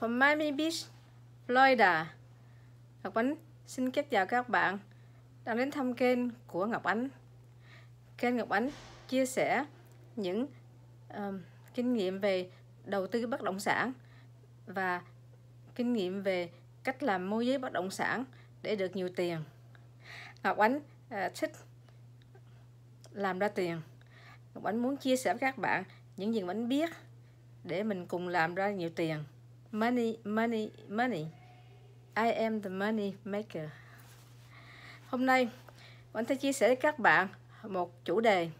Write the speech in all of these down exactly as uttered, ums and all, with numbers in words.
Miami Beach, Florida. Ngọc Ánh xin kính chào các bạn đang đến thăm kênh của Ngọc Ánh. Kênh Ngọc Ánh chia sẻ những uh, kinh nghiệm về đầu tư bất động sản và kinh nghiệm về cách làm môi giới bất động sản để được nhiều tiền. Ngọc Ánh uh, thích làm ra tiền. Ngọc Ánh muốn chia sẻ với các bạn những gì Ngọc Ánh biết để mình cùng làm ra nhiều tiền. Money, money, money. I am the money maker. Hôm nay Ngọc Ánh sẽ chia sẻ với các bạn một chủ đề.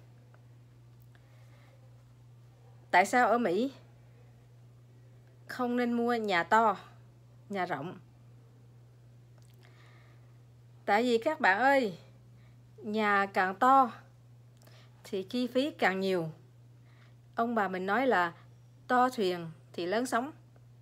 Tại sao ở Mỹ không nên mua nhà to, nhà rộng? Tại vì các bạn ơi, nhà càng to thì chi phí càng nhiều. Ông bà mình nói là to thuyền thì lớn sóng.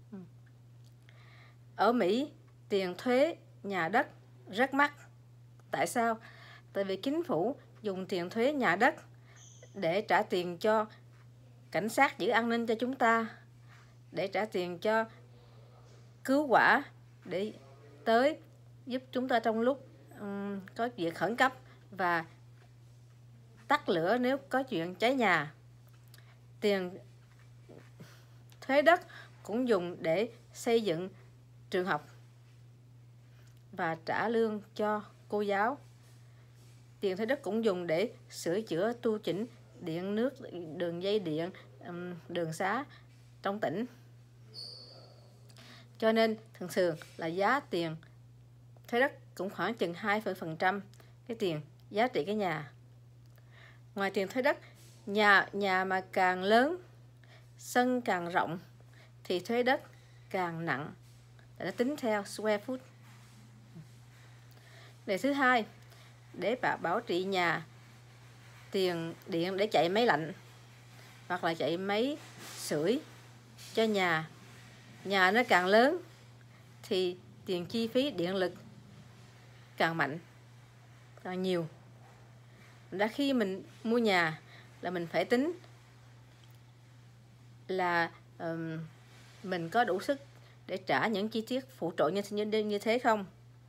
Ở Mỹ, tiền thuế nhà đất rất mắc. Tại sao? Tại vì chính phủ dùng tiền thuế nhà đất để trả tiền cho cảnh sát giữ an ninh cho chúng ta, để trả tiền cho cứu hỏa, để tới giúp chúng ta trong lúc um, có việc khẩn cấp và tắt lửa nếu có chuyện cháy nhà. Tiền thuế đất cũng dùng để xây dựng trường học và trả lương cho cô giáo. Tiền thuế đất cũng dùng để sửa chữa tu chỉnh điện nước, đường dây điện, đường xá trong tỉnh. Cho nên thường thường là giá tiền thuế đất cũng khoảng chừng hai phần trăm cái tiền giá trị cái nhà. Ngoài tiền thuế đất, nhà nhà mà càng lớn, sân càng rộng thì thuế đất càng nặng. Nó tính theo square foot. Đề thứ hai, để bảo trì nhà, tiền điện để chạy máy lạnh hoặc là chạy máy sưởi cho nhà. Nhà nó càng lớn thì tiền chi phí điện lực càng mạnh, càng nhiều. Đã khi mình mua nhà là mình phải tính là um, mình có đủ sức để trả những chi tiết phụ trợ như, như, như thế không?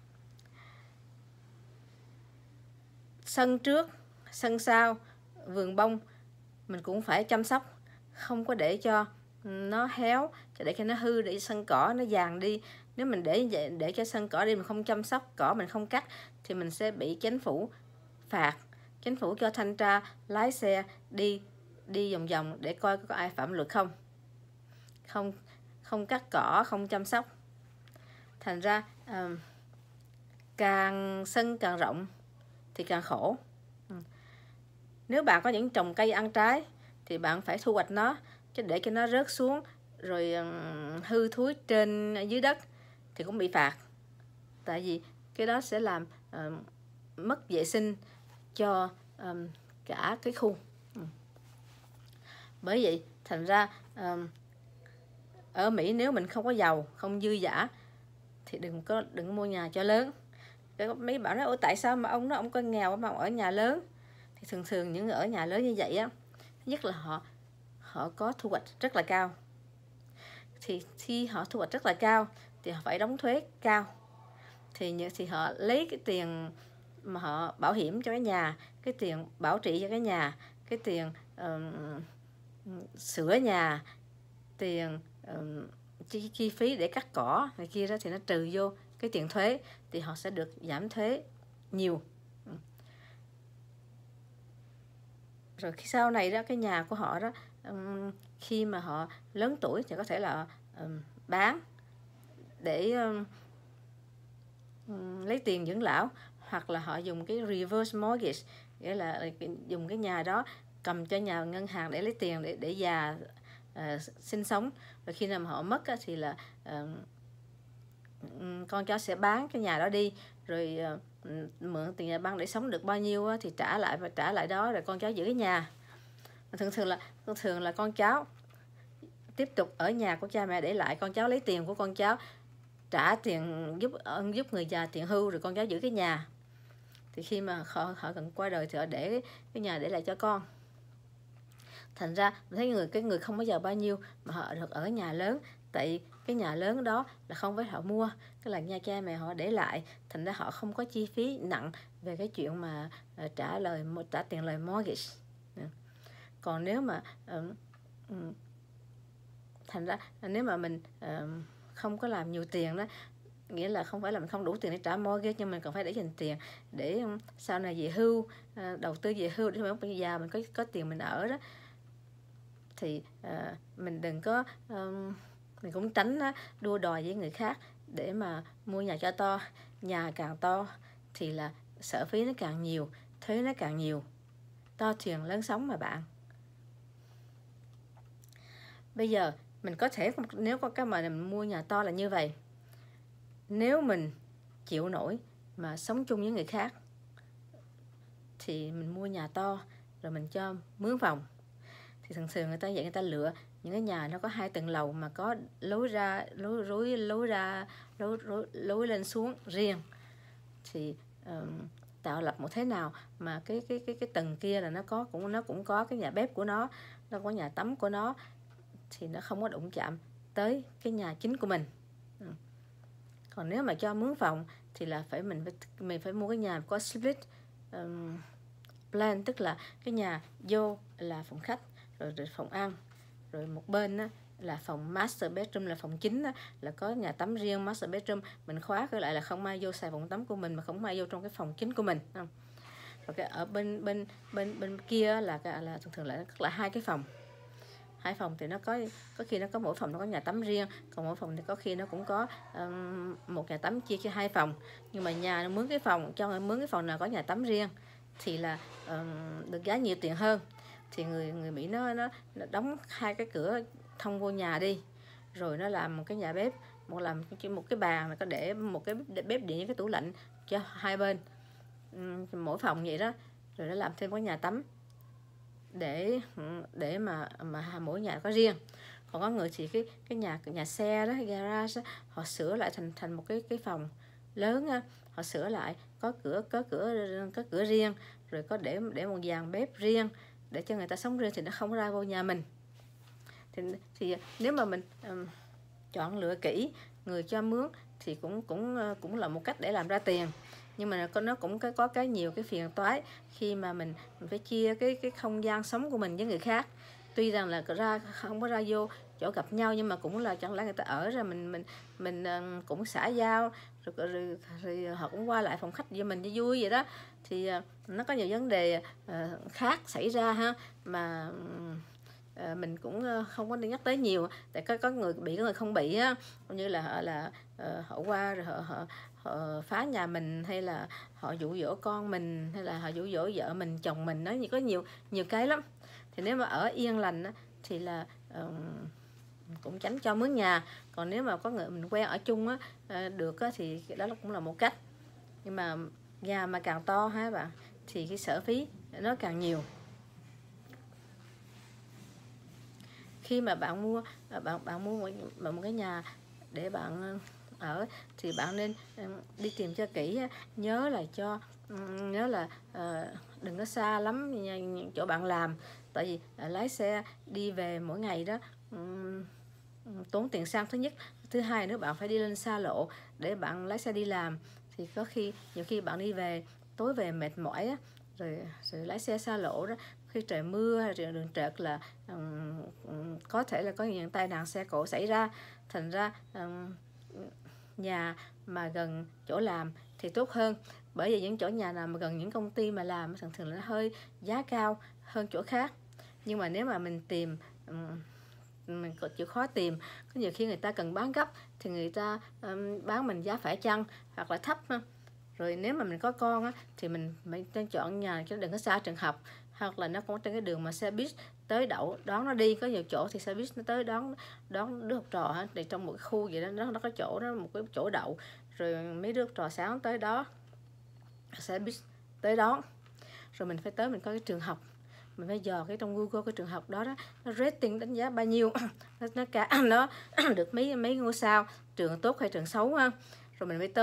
Sân trước, sân sau, vườn bông mình cũng phải chăm sóc, không có để cho nó héo, để cho nó hư, để sân cỏ nó vàng đi. Nếu mình để để cho sân cỏ đi, mình không chăm sóc cỏ, mình không cắt thì mình sẽ bị chính phủ phạt. Chính phủ cho thanh tra lái xe đi đi vòng vòng để coi có ai phạm luật không. Không không cắt cỏ, không chăm sóc. Thành ra uh, càng sân càng rộng thì càng khổ. Nếu bạn có những trồng cây ăn trái thì bạn phải thu hoạch nó, chứ để cho nó rớt xuống rồi um, hư thúi trên dưới đất thì cũng bị phạt. Tại vì cái đó sẽ làm uh, mất vệ sinh cho um, cả cái khu. Ừ. Bởi vậy thành ra um, ở Mỹ nếu mình không có giàu, không dư dả thì đừng có đừng mua nhà cho lớn. Mấy bảo nói, ôi tại sao mà ông nó ông có nghèo mà ông ở nhà lớn? Thì thường thường những người ở nhà lớn như vậy á, thứ nhất là họ họ có thu hoạch rất là cao. Thì khi họ thu hoạch rất là cao thì họ phải đóng thuế cao. Thì thì họ lấy cái tiền mà họ bảo hiểm cho cái nhà, cái tiền bảo trì cho cái nhà, cái tiền uh, sửa nhà, tiền uh, chi, chi phí để cắt cỏ này kia đó thì nó trừ vô cái tiền thuế thì họ sẽ được giảm thuế nhiều. Rồi khi sau này đó cái nhà của họ đó um, khi mà họ lớn tuổi thì có thể là um, bán để um, um, lấy tiền dưỡng lão, hoặc là họ dùng cái reverse mortgage, nghĩa là dùng cái nhà đó cầm cho nhà ngân hàng để lấy tiền để để già uh, sinh sống. Rồi khi nào mà họ mất á, thì là uh, con cháu sẽ bán cái nhà đó đi, rồi uh, mượn tiền nhà băng để sống được bao nhiêu á, thì trả lại và trả lại đó, rồi con cháu giữ cái nhà. Thường thường là thường thường là con cháu tiếp tục ở nhà của cha mẹ để lại, con cháu lấy tiền của con cháu trả tiền giúp giúp người già tiền hưu, rồi con cháu giữ cái nhà. Thì khi mà họ, họ cần qua đời thì họ để cái, cái nhà để lại cho con. Thành ra thấy người cái người không bao giờ bao nhiêu mà họ được ở nhà lớn Tại cái nhà lớn đó là không phải họ mua, cái là nhà cha mẹ họ để lại, thành ra họ không có chi phí nặng về cái chuyện mà uh, trả lời trả tiền lời mortgage. Còn nếu mà uh, um, thành ra nếu mà mình uh, không có làm nhiều tiền đó, nghĩa là không phải là mình không đủ tiền để trả mortgage, nhưng mình còn phải để dành tiền để um, sau này về hưu, uh, đầu tư về hưu để mà bây giờ mình có có tiền mình ở đó, thì uh, mình đừng có um, mình cũng tránh uh, đua đòi với người khác để mà mua nhà cho to. Nhà càng to thì là sở phí nó càng nhiều, thuế nó càng nhiều. To thuyền lớn sóng mà bạn. Bây giờ mình có thể, nếu có cái mà mình mua nhà to là như vậy, nếu mình chịu nổi mà sống chung với người khác thì mình mua nhà to rồi mình cho mướn phòng. Thì thường thường người ta vậy, người ta lựa những cái nhà nó có hai tầng lầu mà có lối ra lối lối lối ra lối lối, lối lên xuống riêng, thì um, tạo lập một thế nào mà cái cái cái cái tầng kia là nó có cũng nó cũng có cái nhà bếp của nó, nó có nhà tắm của nó, thì nó không có đụng chạm tới cái nhà chính của mình. Còn nếu mà cho mướn phòng thì là phải mình phải mình phải mua cái nhà có split um, plan, tức là cái nhà vô là phòng khách rồi, rồi phòng ăn, rồi một bên á, là phòng master bedroom là phòng chính á, là có nhà tắm riêng master bedroom, mình khóa cái lại là không ai vô xài phòng tắm của mình mà không ai vô trong cái phòng chính của mình. Không? Rồi cái ở bên bên bên bên kia là là thường thường là là hai cái phòng. Hai phòng thì nó có có khi nó có mỗi phòng nó có nhà tắm riêng, còn mỗi phòng thì có khi nó cũng có um, một nhà tắm chia cho hai phòng. Nhưng mà nhà nó mướn cái phòng, cho người mướn cái phòng nào có nhà tắm riêng thì là um, được giá nhiều tiền hơn. Thì người người Mỹ nó, nó nó đóng hai cái cửa thông vô nhà đi, rồi nó làm một cái nhà bếp, một làm một cái bàn mà có để một cái bếp điện với cái tủ lạnh cho hai bên, um, mỗi phòng vậy đó, rồi nó làm thêm cái nhà tắm để để mà mà mỗi nhà có riêng. Còn có người thì cái cái nhà nhà xe đó, garage đó, họ sửa lại thành thành một cái cái phòng lớn á, họ sửa lại có cửa có cửa có cửa riêng, rồi có để để một dàn bếp riêng để cho người ta sống riêng, thì nó không ra vô nhà mình. Thì, thì nếu mà mình um, chọn lựa kỹ người cho mướn thì cũng cũng cũng là một cách để làm ra tiền. Nhưng mà nó cũng có cái nhiều cái phiền toái khi mà mình, mình phải chia cái cái không gian sống của mình với người khác. Tuy rằng là ra không có ra vô chỗ gặp nhau, nhưng mà cũng là chẳng lẽ người ta ở ra mình mình mình cũng xã giao, rồi, rồi, rồi, rồi họ cũng qua lại phòng khách với mình cho vui vậy đó. Thì nó có nhiều vấn đề khác xảy ra ha, mà À, mình cũng không có nhắc tới nhiều, tại có có người bị, có người không bị á, như là họ là uh, họ qua rồi họ, họ, họ phá nhà mình, hay là họ dụ dỗ con mình, hay là họ dụ dỗ vợ mình, chồng mình, nói như có nhiều nhiều cái lắm. Thì nếu mà ở yên lành á, thì là uh, cũng tránh cho mướn nhà. Còn nếu mà có người mình quen ở chung á, uh, được á, thì đó cũng là một cách. Nhưng mà nhà mà càng to ha bạn, thì cái sở phí nó càng nhiều. Khi mà bạn mua bạn bạn mua một, một cái nhà để bạn ở thì bạn nên đi tìm cho kỹ, nhớ là cho nhớ là uh, đừng có xa lắm chỗ bạn làm, tại vì uh, lái xe đi về mỗi ngày đó um, tốn tiền xăng thứ nhất, thứ hai nữa bạn phải đi lên xa lộ để bạn lái xe đi làm, thì có khi nhiều khi bạn đi về tối về mệt mỏi á, rồi rồi lái xe xa lộ đó, khi trời mưa hay đường trượt là um, có thể là có những tai nạn xe cộ xảy ra. Thành ra um, nhà mà gần chỗ làm thì tốt hơn, bởi vì những chỗ nhà nào mà gần những công ty mà làm thường thường là nó hơi giá cao hơn chỗ khác. Nhưng mà nếu mà mình tìm um, mình có chịu khó tìm, có nhiều khi người ta cần bán gấp thì người ta um, bán mình giá phải chăng hoặc là thấp. Rồi nếu mà mình có con á, thì mình mình nên chọn nhà chứ đừng có xa trường học, hoặc là nó cũng trên cái đường mà xe buýt tới đậu đón nó đi. Có nhiều chỗ thì xe buýt nó tới đón đón đứa học trò ha, thì trong một cái khu vậy đó, nó nó có chỗ đó, một cái chỗ đậu, rồi mấy đứa học trò sáng tới đó xe buýt tới đón, rồi mình phải tới mình có cái trường học, mình phải dò cái trong Google cái trường học đó đó, nó rating đánh giá bao nhiêu, nó nó cả nó được mấy mấy ngôi sao, trường tốt hay trường xấu ha. Rồi mình mới tới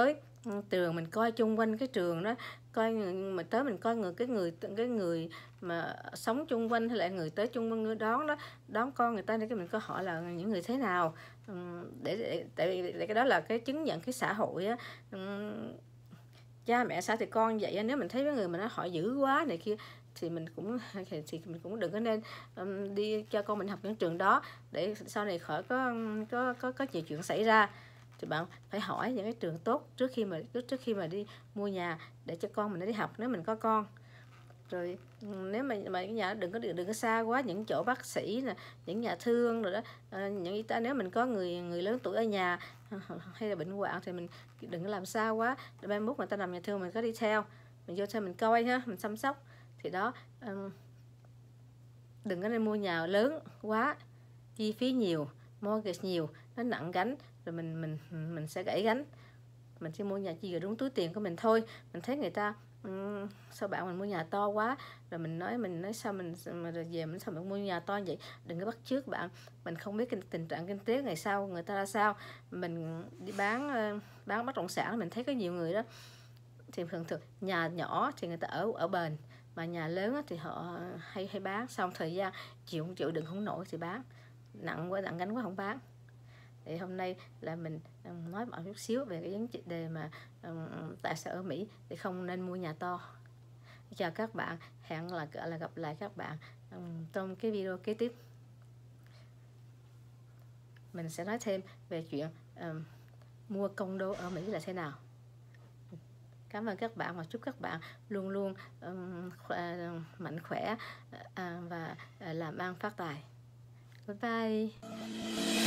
trường mình coi chung quanh cái trường đó, coi người mà tới mình coi người cái người cái người mà sống chung quanh hay là người tới chung quanh người đón đó, đón con người ta, để cái mình coi họ là những người thế nào, để, để tại vì để cái đó là cái chứng nhận cái xã hội á. Cha mẹ sao thì con vậy á. Nếu mình thấy cái người mà nó họ dữ quá này kia thì mình cũng thì mình cũng đừng có nên um, đi cho con mình học những trường đó, để sau này khỏi có có có có nhiều chuyện xảy ra. Thì bạn phải hỏi những cái trường tốt trước khi mà trước khi mà đi mua nhà để cho con mình nó đi học, nếu mình có con. Rồi nếu mà mà cái nhà đừng có đừng có xa quá những chỗ bác sĩ nè, những nhà thương rồi đó, à, những y tá, nếu mình có người người lớn tuổi ở nhà hay là bệnh hoạn thì mình đừng có làm xa quá, để mai mốt người ta nằm nhà thương mình có đi theo, mình vô theo mình coi ha, mình chăm sóc. Thì đó, um, đừng có nên mua nhà lớn quá, chi phí nhiều, mortgage nhiều, nó nặng gánh, rồi mình mình mình sẽ gãy gánh. Mình chỉ mua nhà chỉ vừa đúng túi tiền của mình thôi. Mình thấy người ta um, sao bạn mình mua nhà to quá, rồi mình nói mình nói sao mình mà rồi về mình sao mình mua nhà to vậy. Đừng có bắt chước bạn, mình không biết tình trạng kinh tế ngày sau người ta ra sao. Mình đi bán bán bất động sản, mình thấy có nhiều người đó thì thường thường nhà nhỏ thì người ta ở ở bền, mà nhà lớn thì họ hay hay bán, xong thời gian chịu không chịu đựng không nổi thì bán, nặng quá nặng gánh quá không bán. Thì hôm nay là mình nói bạn chút xíu về cái vấn đề mà um, tại sao ở Mỹ thì không nên mua nhà to. Chào các bạn, hẹn là là gặp lại các bạn um, trong cái video kế tiếp. Mình sẽ nói thêm về chuyện um, mua condo ở Mỹ là thế nào. Cảm ơn các bạn và chúc các bạn luôn luôn um, khỏe, mạnh khỏe uh, và uh, làm ăn phát tài. Bye bye.